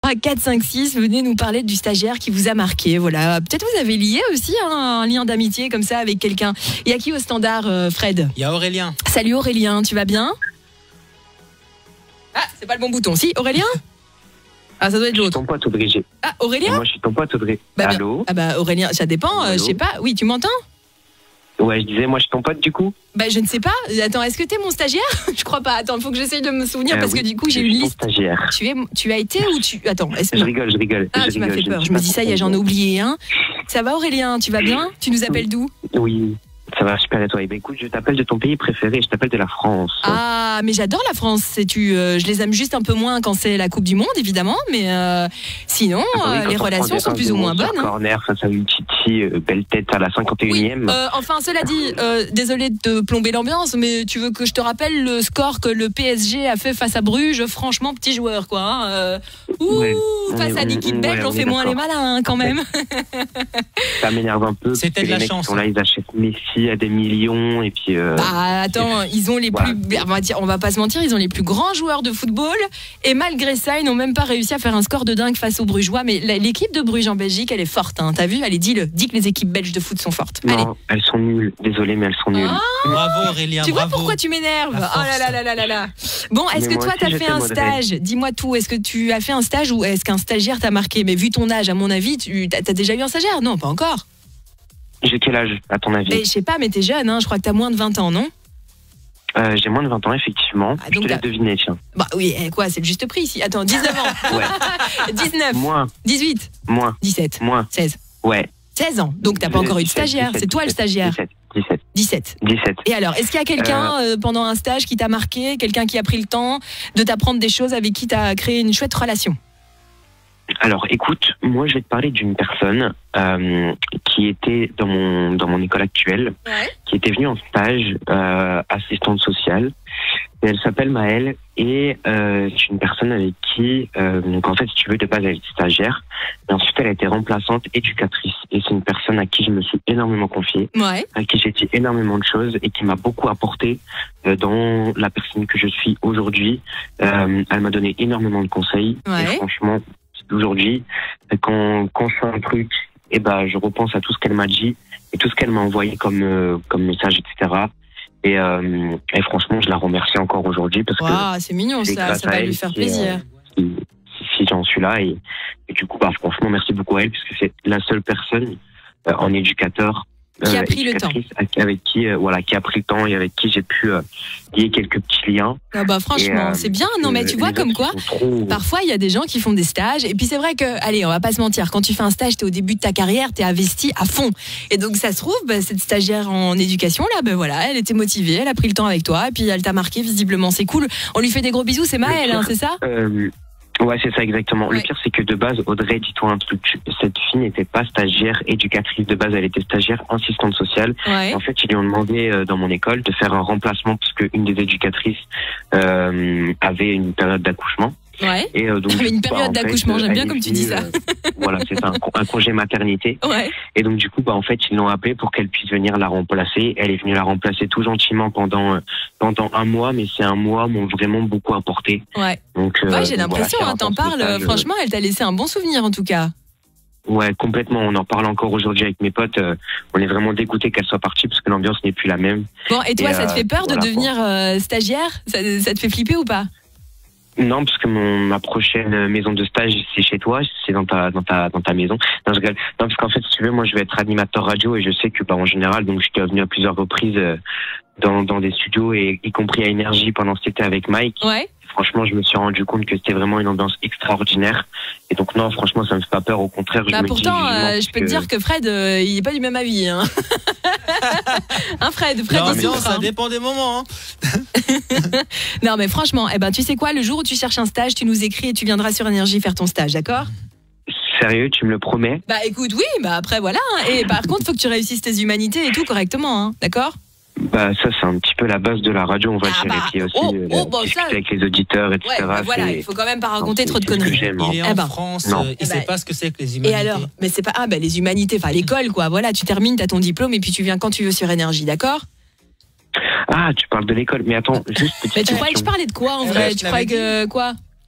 4, 5, 6, venez nous parler du stagiaire qui vous a marqué. Voilà. Peut-être vous avez lié aussi un lien d'amitié comme ça avec quelqu'un. Il y a qui au standard, Fred? Il y a Aurélien. Salut Aurélien, tu vas bien? Ah, c'est pas le bon bouton. Si, Aurélien? Ah, ça doit être Je suis l'autre. ton pote, Audrey. Ah, Aurélien? Moi, je suis ton pote, Audrey. Bah, Allô? Ah bah Aurélien, ça dépend, Allô je sais pas. Oui, tu m'entends? Ouais, je disais, moi, je suis ton pote, du coup. Bah je ne sais pas. Attends, est-ce que t'es mon stagiaire? Je crois pas. Attends, faut que j'essaye de me souvenir parce oui, que du coup j'ai je une suis ton liste. stagiaire. Tu as été ou tu... Attends, est-ce Je que... rigole. Ah, tu m'as fait peur. Je me dis ça y est, j'en ai oublié un. Ça va Aurélien, tu vas bien? Tu nous appelles d'où? Oui, ça va super et toi? Eh ben, écoute, je t'appelle de ton pays préféré, je t'appelle de la France. Ah, mais j'adore la France. Sais-tu, je les aime juste un peu moins quand c'est la Coupe du Monde, évidemment. Mais sinon, les relations sont plus ou moins bonnes. Hein. Corner face à une Titi, belle tête à la 51e. Oui, enfin, cela dit, désolé de te plomber l'ambiance, mais tu veux que je te rappelle le score que le PSG a fait face à Bruges? Franchement, petit joueur, quoi. Hein. Face à l'équipe belge, on fait moins les malins, hein, quand même. Ça m'énerve un peu. C'était de la chance. Ils sont là, ils achètent Messi à des millions et puis. Bah attends, ils ont les plus, on va pas se mentir, ils ont les plus grands joueurs de football et malgré ça, ils n'ont même pas réussi à faire un score de dingue face aux Brugeois. Mais l'équipe de Bruges en Belgique, elle est forte. Hein. T'as vu? Allez, dis que les équipes belges de foot sont fortes. Non, Allez. elles sont nulles. Désolé, mais elles sont nulles. Bravo Aurélien, Tu vois bravo. pourquoi tu m'énerves? Oh là. Bon, est-ce Mais que moi toi aussi, t'as je fait t'aime, un Audrey. stage? Dis-moi tout. Est-ce que tu as fait un stage ou est-ce qu'un stagiaire t'a marqué? Mais vu ton âge, à mon avis, t'as déjà eu un stagiaire? Non, pas encore. J'ai quel âge, à ton avis? Mais je sais pas, mais t'es jeune, hein. Je crois que t'as moins de 20 ans, non? J'ai moins de 20 ans, effectivement. Ah, Je donc te laisse deviner, tiens. Bah oui, quoi, c'est le juste prix ici. Attends, 19 ans. Ouais. 19. Moins, 18. moins, 17. moins. 16. Ouais. 16 ans. Donc t'as pas encore eu de 17, stagiaire. 17, C'est toi le stagiaire. 17. 17. Et alors, est-ce qu'il y a quelqu'un pendant un stage qui t'a marqué, quelqu'un qui a pris le temps de t'apprendre des choses, avec qui t'as créé une chouette relation? Alors, écoute, moi, je vais te parler d'une personne qui était dans mon école actuelle, qui était venue en stage assistante sociale. Et elle s'appelle Maëlle et c'est une personne avec qui, donc en fait, si tu veux, de base, elle était stagiaire. Et ensuite, elle a été remplaçante éducatrice. Et c'est une personne à qui je me suis énormément confiée, à qui j'ai dit énormément de choses et qui m'a beaucoup apporté dans la personne que je suis aujourd'hui. Elle m'a donné énormément de conseils. Et franchement, aujourd'hui, quand je fais un truc, et ben, je repense à tout ce qu'elle m'a dit et tout ce qu'elle m'a envoyé comme message, etc. Et franchement, je la remercie encore aujourd'hui parce que c'est mignon ça va lui faire plaisir. Si j'en suis là et du coup, franchement, merci beaucoup à elle puisque c'est la seule personne en éducateur qui a pris le temps, avec qui qui a pris le temps et avec qui j'ai pu lier quelques petits liens. Ah bah franchement, c'est bien. Non mais tu vois comme quoi, parfois il y a des gens qui font des stages et puis c'est vrai que, allez, on va pas se mentir, quand tu fais un stage, t'es au début de ta carrière, t'es investi à fond. Et donc ça se trouve, cette stagiaire en éducation là, voilà, elle était motivée, elle a pris le temps avec toi et puis elle t'a marqué visiblement. C'est cool. On lui fait des gros bisous. C'est Maëlle, hein, c'est ça? Ouais, c'est ça exactement. Le pire, c'est que de base, Audrey, dis-toi un truc, cette fille n'était pas stagiaire éducatrice de base, elle était stagiaire assistante sociale. Et en fait, ils lui ont demandé dans mon école de faire un remplacement parce qu'une des éducatrices avait une période d'accouchement. Et donc, une période d'accouchement, j'aime bien comme tu dis ça. Voilà, c'est ça, un congé maternité. Et donc du coup, en fait, ils l'ont appelée pour qu'elle puisse venir la remplacer. Elle est venue la remplacer tout gentiment pendant un mois, mais c'est un mois m'ont vraiment beaucoup apporté. Donc, j'ai l'impression, t'en parles. Franchement, elle t'a laissé un bon souvenir en tout cas. Ouais, complètement. On en parle encore aujourd'hui avec mes potes. On est vraiment dégoûtés qu'elle soit partie parce que l'ambiance n'est plus la même. Bon, et toi, ça te fait peur de devenir stagiaire? Ça te fait flipper ou pas? Non, parce que ma prochaine maison de stage, c'est chez toi, c'est dans ta maison. Non, je rigole. Non, parce qu'en fait, si tu veux, moi, je vais être animateur radio et je sais que, en général, donc, j'étais venu à plusieurs reprises dans des studios et y compris à Énergie pendant cet été avec Mike. Franchement, je me suis rendu compte que c'était vraiment une ambiance extraordinaire. Et donc, non, franchement, ça me fait pas peur. Au contraire, pourtant, je peux te dire que Fred, il est pas du même avis, hein. Fred, ça dépend des moments, hein. Non, mais franchement, tu sais quoi, le jour où tu cherches un stage, tu nous écris et tu viendras sur Énergie faire ton stage, d'accord? Sérieux, tu me le promets? Bah écoute, oui, après voilà. Et par contre, faut que tu réussses tes humanités et tout correctement, hein, d'accord? Ça c'est un petit peu la base de la radio, on va dire, et puis aussi discuter avec les auditeurs, etc. Voilà, il faut quand même pas raconter trop de conneries. Il est en France, il sait pas ce que c'est que les humanités. Et alors, mais c'est pas les humanités, l'école quoi. Voilà, tu termines, t'as ton diplôme et puis tu viens quand tu veux sur Énergie, d'accord? Ah, tu parles de l'école, mais attends, juste petite tu croyais que je parlais de quoi en vrai? Tu croyais que quoi?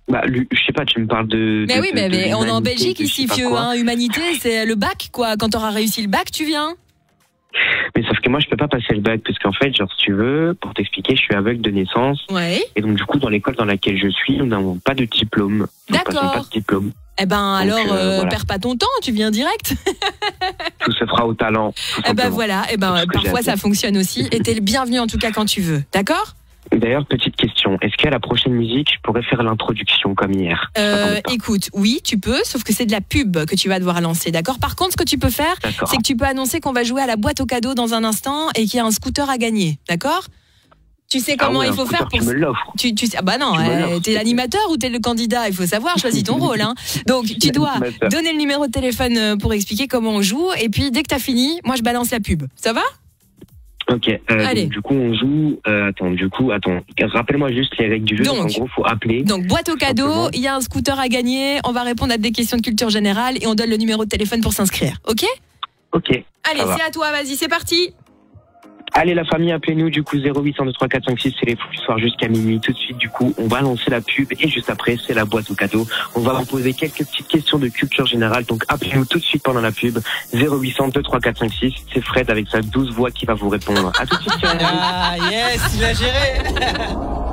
Bah, je sais pas, tu me parles de. Mais oui, mais on est en Belgique ici, vieux. Hein, humanité, c'est le bac, quoi. Quand t'auras réussi le bac, tu viens. Mais sauf que moi, je peux pas passer le bac, parce qu'en fait, genre, si tu veux, pour t'expliquer, je suis aveugle de naissance. Ouais. Et donc, du coup, dans l'école dans laquelle je suis, nous n'avons pas de diplôme. D'accord. Pas de diplôme. Eh ben, donc, alors, voilà. Perds pas ton temps, tu viens direct. Tout se fera au talent. Eh ben voilà, eh ben parfois ça fonctionne aussi. Et t'es le bienvenu en tout cas quand tu veux, d'accord ? D'ailleurs, petite question, est-ce qu'à la prochaine musique, je pourrais faire l'introduction comme hier ? Écoute, oui, tu peux, sauf que c'est de la pub que tu vas devoir lancer, d'accord ? Par contre, ce que tu peux faire, c'est que tu peux annoncer qu'on va jouer à la boîte aux cadeaux dans un instant et qu'il y a un scooter à gagner, d'accord ? Tu sais comment il faut faire pour. Tu me l'offres. Ah bah non, t'es l'animateur ou t'es le candidat ? Il faut savoir, choisis ton rôle. Hein. Donc tu dois donner le numéro de téléphone pour expliquer comment on joue. Et puis dès que t'as fini, moi je balance la pub. Ça va ? Ok. Allez. Donc, du coup, on joue. Attends. Rappelle-moi juste les règles du jeu. Donc, en gros, faut appeler. Donc boîte aux cadeaux. Il y a un scooter à gagner. On va répondre à des questions de culture générale et on donne le numéro de téléphone pour s'inscrire. Ok ? Ok. Allez, c'est à toi. Vas-y, c'est parti. Allez la famille, appelez-nous du coup 0800 23 456, c'est les fous du soir jusqu'à minuit. Tout de suite du coup, on va lancer la pub et juste après, c'est la boîte aux cadeaux. On va vous poser quelques petites questions de culture générale, donc appelez-nous tout de suite pendant la pub 0800 23 456. C'est Fred avec sa 12 voix qui va vous répondre. À tout de suite. Ah yes, il a géré.